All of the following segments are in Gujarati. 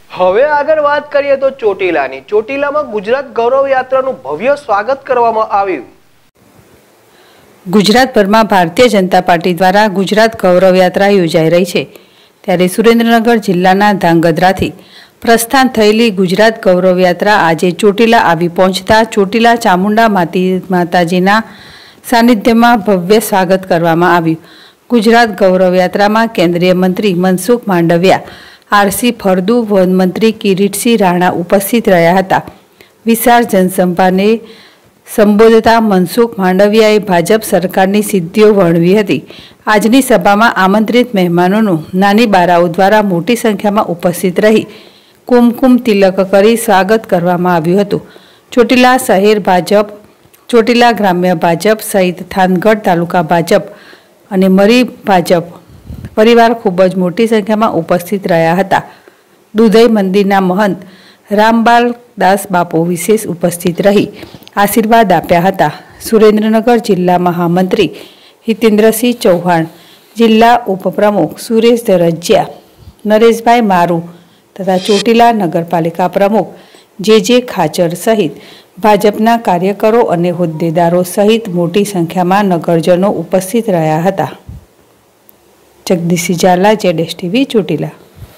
હવે આગળ વાત કરીએ તો ચોટીલાની. ચોટીલામાં ગુજરાત ગૌરવ યાત્રાનું ભવ્ય સ્વાગત કરવામાં આવ્યું. ગુજરાતભરમાં ભારતીય જનતા પાર્ટી દ્વારા ગુજરાત ગૌરવ યાત્રા યોજાઈ રહી છે. ત્યારે સુરેન્દ્રનગર જિલ્લાના ધાંગધ્રાથી પ્રસ્થાન થયેલી ગુજરાત ગૌરવ યાત્રા આજે ચોટીલા આવી પહોંચતા ચોટીલા ચામુંડા માતાજીના સાનિધ્યમાં ભવ્ય સ્વાગત કરવામાં આવ્યું. ગુજરાત ગૌરવ યાત્રામાં કેન્દ્રીય મંત્રી મનસુખ માંડવિયા, આરસી ફળદુ, વન મંત્રી કિરીટસિંહ રાણા ઉપસ્થિત રહ્યા હતા. વિશાળ જનસભાને સંબોધતા મનસુખ માંડવિયાએ ભાજપ સરકારની સિદ્ધિઓ વર્ણવી હતી. આજની સભામાં આમંત્રિત મહેમાનોનું નાની બાળાઓ દ્વારા મોટી સંખ્યામાં ઉપસ્થિત રહી કુમકુમ તિલક કરી સ્વાગત કરવામાં આવ્યું હતું. ચોટીલા શહેર ભાજપ, ચોટીલા ગ્રામ્ય ભાજપ સહિત થાનગઢ તાલુકા ભાજપ અને મરી ભાજપ પરિવાર ખૂબ જ મોટી સંખ્યામાં ઉપસ્થિત રહ્યા હતા. દુધઈ મંદિરના મહંત રામબાલ દાસ બાપુ વિશેષ ઉપસ્થિત રહી આશીર્વાદ આપ્યા હતા. સુરેન્દ્રનગર જિલ્લા મહામંત્રી હિતેન્દ્રસિંહ ચૌહાણ, જિલ્લા ઉપપ્રમુખ સુરેશ ધરજીયા, નરેશભાઈ મારુ તથા ચોટીલા નગરપાલિકા પ્રમુખ જે ખાચર સહિત ભાજપના કાર્યકરો અને હોદ્દેદારો સહિત મોટી સંખ્યામાં નગરજનો ઉપસ્થિત રહ્યા હતા. Jagdishsinh Jhala, ZSTV, Chotila.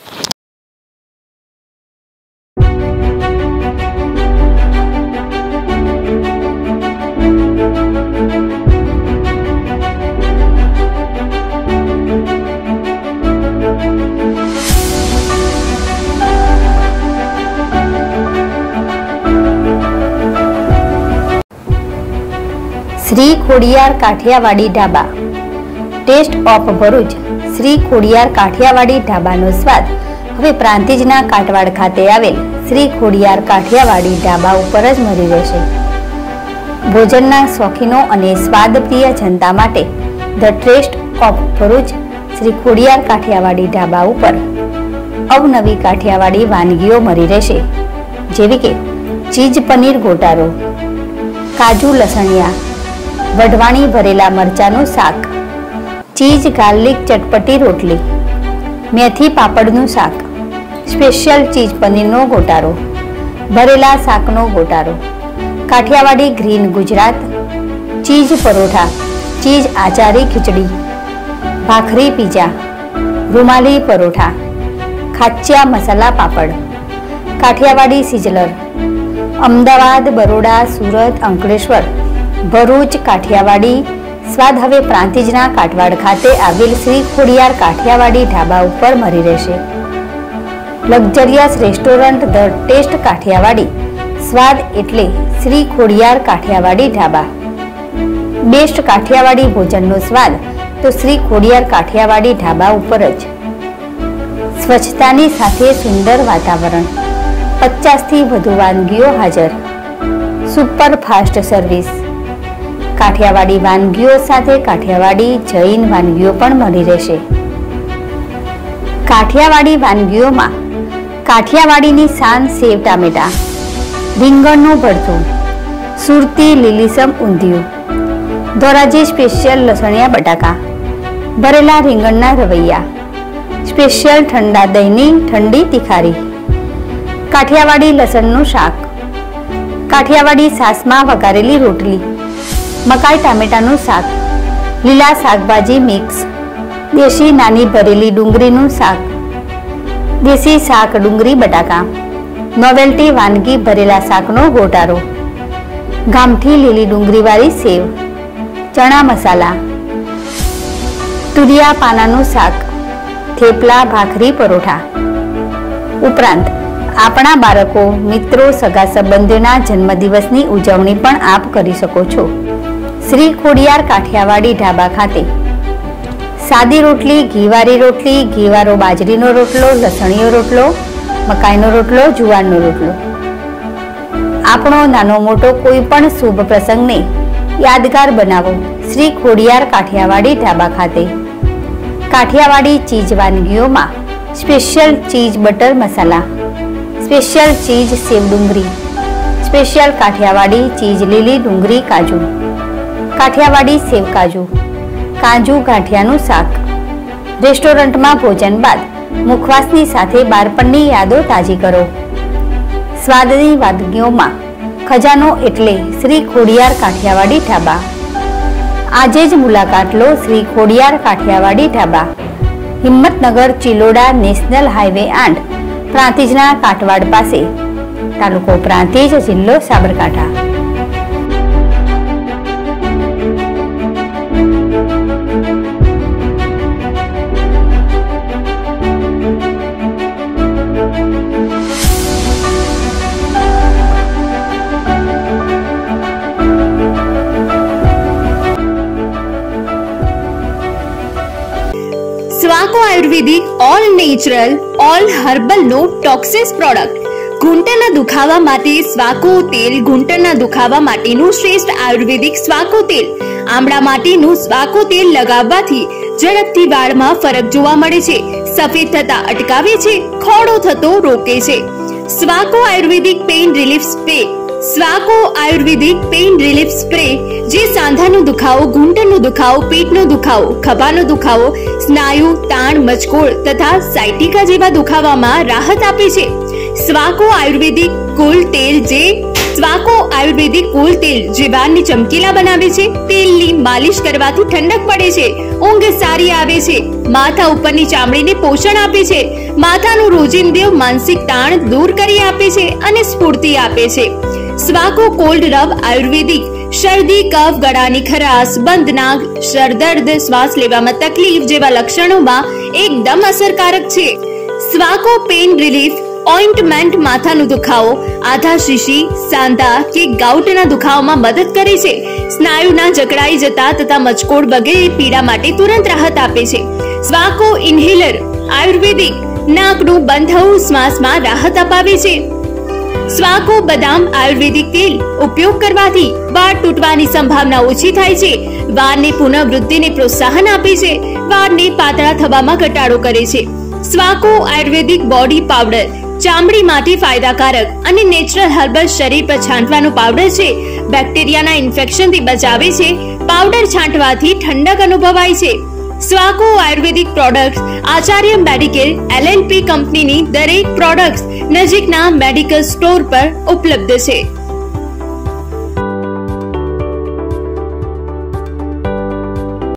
Shri Khodiyar Kathiyawadi Dhaba. Taste of Bharuch. Shri Khodiyar Kathiyawadi ઢાબાનો સ્વાદ હવે પ્રાંતિજના કાટવાડ ખાતે આવેલ શ્રી ખોડિયાર કાઠિયાવાડી ઢાબા ઉપર જ મળી રહેશે. ભોજનના શોખીનો અને સ્વાદપ્રિય જનતા માટે the taste of Bharuch Shri Khodiyar Kathiyawadi Dhaba ઉપર અવનવી કાઠિયાવાડી વાનગીઓ મળી રહેશે, જેવી કે ચીઝ પનીર ગોટારો, કાજુ લસણિયા, વઢવાણી ભરેલા મરચાનું શાક, ચીઝ ગાર્લિક ચટપટી રોટલી, મેથી પાપડનું શાક, સ્પેશિયલ ચીઝ પનીરનો ગોટારો, ભરેલા શાકનો ગોટારો, Kathiyawadi green Gujarat, cheese paratha, cheese આચારી ખીચડી, ભાખરી પીઝા, રૂમાલી પરોઠા, ખાચ્યા મસાલા પાપડ, કાઠિયાવાડી સિઝલર, અમદાવાદ, બરોડા, સુરત, અંકલેશ્વર, ભરૂચ, કાઠિયાવાડી સ્વાદ હવે પ્રાંતિજના કાટવાડ ખાતે આવેલ શ્રી ખોડિયાર કાઠિયાવાડી ઢાબા ઉપર મળી રહેશે. Luxurious restaurant the taste Kathiyawadi સ્વાદ એટલે શ્રી ખોડિયાર કાઠિયાવાડી ઢાબા. બેસ્ટ કાઠિયાવાડી ભોજનનો સ્વાદ તો શ્રી ખોડિયાર કાઠિયાવાડી ઢાબા ઉપર જ. સ્વચ્છતાની સાથે સુંદર વાતાવરણ, 50થી વધુ વાનગીઓ હાજર, સુપર ફાસ્ટ સર્વિસ. કાઠિયાવાડી વાનગીઓ સાથે કાઠિયાવાડી જૈન વાનગીઓ પણ મળી રહેશે. કાઠિયાવાડી વાનગીઓમાં કાઠિયાવાડીની શાન સેવ ટામેટા, રીંગણનું ભરથું, સુરતી લીલીસમ ઊંધિયું, ધોરાજી સ્પેશિયલ લસણિયા બટાકા, ભરેલા રીંગણના રવૈયા, સ્પેશિયલ ઠંડા દહીંની ઠંડી તિખારી, કાઠિયાવાડી લસણનું શાક, કાઠિયાવાડી સાસમાં વઘારેલી રોટલી, મકાઈ ટામેટાનું શાક, લીલા શાકભાજી મિક્સ, દેશી નાની ભરેલી ડુંગળીનું શાક, દેશી શાક ડુંગળી બટાકા, નોવેલ્ટી વાનગી ભરેલા શાકનો ગોટારો, ગામઠી લીલી ડુંગળીવાળી સેવ, ચણા મસાલા, તુરિયા પાનાનું શાક, થેપલા, ભાખરી પરોઠા. ઉપરાંત આપણા બાળકો, મિત્રો, સગા સંબંધીઓના જન્મદિવસની ઉજવણી પણ આપ કરી શકો છો. શ્રી ખોડિયાર કાઠિયાવાડી ઢાબા ખાતે સાદી રોટલી, ઘીવાળી રોટલી, ઘીવાળો બાજરીનો રોટલો, લસણીયો રોટલો, મકાઈનો રોટલો, જુવારનો રોટલો. આપણો નાનો મોટો કોઈ પણ શુભ પ્રસંગને યાદગાર બનાવો શ્રી ખોડિયાર કાઠિયાવાડી ઢાબા ખાતે. કાઠિયાવાડી ચીઝ વાનગીઓમાં special cheese butter masala, special cheese sev ડુંગળી, સ્પેશિયલ કાઠિયાવાડી ચીઝ લીલી ડુંગળી કાજુ, કાઠિયાવાડી સેવ કાજુ, કાજુ ગાંઠિયાનું શાક. રેસ્ટોરન્ટમાં ભોજન બાદ મુખવાસની સાથે બાળપણની યાદો તાજી કરો. સ્વાદની વાનગીઓમાં ખજાનો એટલે શ્રી ખોડિયાર કાઠિયાવાડી ઢાબા. આજે જ મુલાકાત લો શ્રી ખોડિયાર કાઠિયાવાડી ઢાબા, હિંમતનગર ચિલોડા નેશનલ હાઈવે 8, પ્રાંતિજના કાટવાડ પાસે, તાલુકો પ્રાંતિજ, જિલ્લો Sabarkantha. Swaco Ayurvedic all natural all herbal no toxins product. ઘૂંટણના દુખાવા માટે સ્વાકો તેલ. ઘૂંટણના દુખાવા માટેનું શ્રેષ્ઠ આયુર્વેદિક સ્વાકો તેલ. આમળા માટેનું સ્વાકો તેલ લગાવવાથી ઝડપથી વાળમાં ફરક જોવા મળે છે, સફેદ થતા અટકાવે છે, ખોડો થતો રોકે છે. Swaco Ayurvedic pain relief spray. Swaco Ayurvedic pain relief spray જે સાંધાનો દુખાવો, ઘૂંટણનો દુખાવો, પેટનો દુખાવો, ખભાનો દુખાવો, સ્નાયુ તાણ, મચકોડ તથા સાયટિકા જેવા દુખાવામાં રાહત આપે છે. સ્વાકો આયુર્વેદિક કુલ તેલ. જે સ્વાકો આયુર્વેદિક કુલ તેલ જે વાળને ચમકીલા બનાવે છે. તેલની માલિશ કરવાથી ઠંડક પડે છે, ઊંઘ સારી આવે છે, માથા ઉપરની ચામડીને પોષણ આપે છે, માથાનું રોજિંદુ માનસિક તાણ દૂર કરી આપે છે અને સ્ફૂર્તિ આપે છે. સ્વાકો કોલ્ડ રબ આયુર્વેદિક શરદી, કફ, ગળાની ખરાશ, બંધ નાક, સરદર્દ, શ્વાસ લેવામાં તકલીફ જેવા લક્ષણોમાં એકદમ અસરકારક છે. સ્વાકો પેઇન રિલીફ ઓઇન્ટમેન્ટ માથાનો દુખાવો, આધા શીશી, સાંધા કે ગાઉટના દુખાવામાં મદદ કરે છે. સ્નાયુના જકડાઈ જતા તથા મચકોડ વગેરે પીડા માટે તુરંત રાહત આપે છે. સ્વાકો ઇન્હેલર આયુર્વેદિક નાકનું બંધ થવું, શ્વાસમાં રાહત અપાવે છે. સ્વાકો બદામ આયુર્વેદિક તેલ ઉપયોગ કરવાથી વાળ તૂટવાની સંભાવના ઓછી થાય છે, વાળની પુનઃવૃદ્ધિને પ્રોત્સાહન આપે છે, વાળને પાતળા થવામાં ઘટાડો કરે છે. સ્વાકો આયુર્વેદિક બોડી પાવડર ચામડી માટે ફાયદાકારક અને નેચરલ હર્બલ શરીર પર છાંટવાનો પાવડર છે. બેક્ટેરિયાના ઇન્ફેક્શનથી બચાવે છે. પાવડર છાંટવાથી ઠંડક અનુભવાય છે. Swaco Ayurvedic products Acharya medical LLP કંપનીની દરેક પ્રોડક્ટ્સ નજીકના મેડિકલ સ્ટોર પર ઉપલબ્ધ છે.